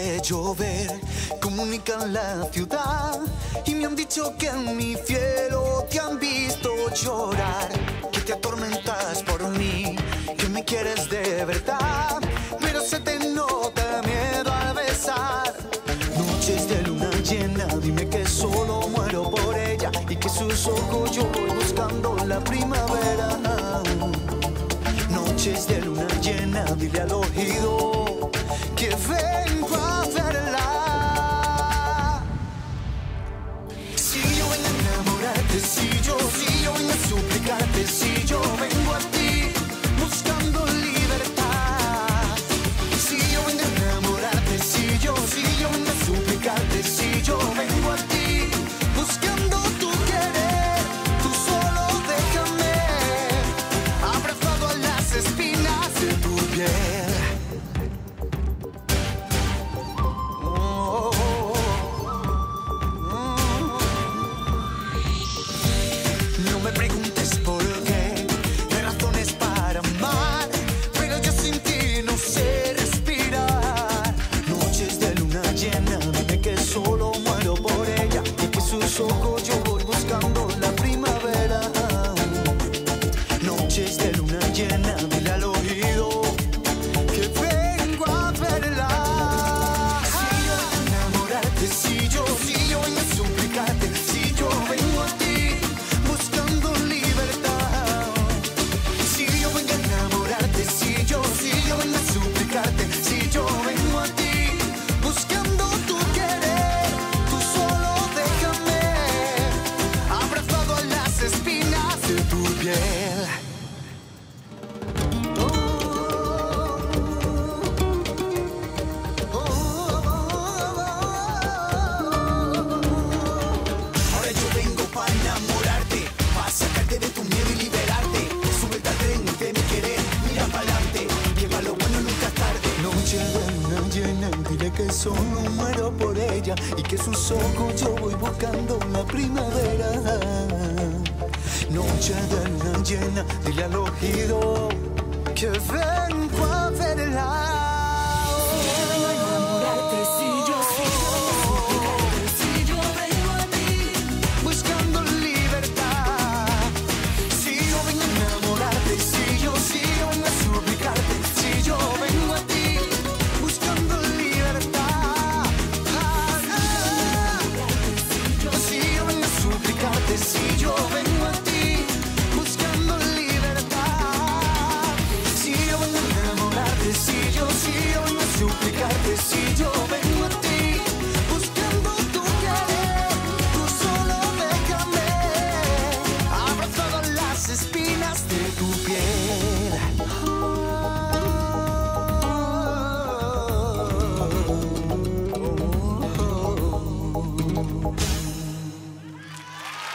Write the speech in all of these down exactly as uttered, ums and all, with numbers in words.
de llover, comunican la ciudad y me han dicho que en mi cielo te han visto llorar, que te atormentas por mí, que me quieres de verdad, pero se te nota miedo al besar. Noches de luna llena, dime que solo muero por ella y que sus ojos yo voy buscando la primavera. Noches de luna llena, dile al oído que vengo a verla. Si yo vengo a enamorarte, si yo, si yo vengo a suplicarte, si yo vengo a ti buscando libertad. Si yo vengo a enamorarte, si yo, si yo vengo a suplicarte, si yo vengo a ti buscando tu querer, tú solo déjame abrazado a las espinas de tu piel. No me preguntes por qué, no hay razones para amar, pero yo sin ti no sé respirar. Noches de luna llena, dime que solo muero por ella y que sus ojos yo voy buscando la primavera. Noches de luna llena, dile al oído que vengo a verla. Si yo vengo a enamorarte, si yo, si yo vengo a suplicarte, si yo vengo a ti buscando libertad. Si yo vengo a enamorarte, si yo, si yo vengo a suplicarte, si yo vengo a ti buscando tu querer, tú solo déjame abrazado a las espinas de tu piel. Ahora yo vengo para enamorarte, para sacarte de tu miedo y liberarte. Súbete al tren de mi querer, mira para adelante, lleva lo bueno, nunca es tarde. Noche de luna llena, dile que solo muero por ella y que sus ojos yo voy buscando la primavera. Noche de luna llena, dile al oído que vengo a verla. Buscando libertad. Si yo vengo a enamorarte, si yo, si yo vengo a suplicarte, si yo vengo a ti buscando libertad. Si yo vengo a suplicarte, si yo vengo a ti buscando libertad. Si yo vengo a enamorarte, si yo, si yo vengo a suplicarte, si yo vengo a ti buscando tu querer, tú solo déjame abrazado a las espinas de tu piel.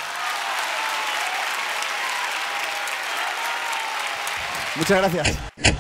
Muchas gracias.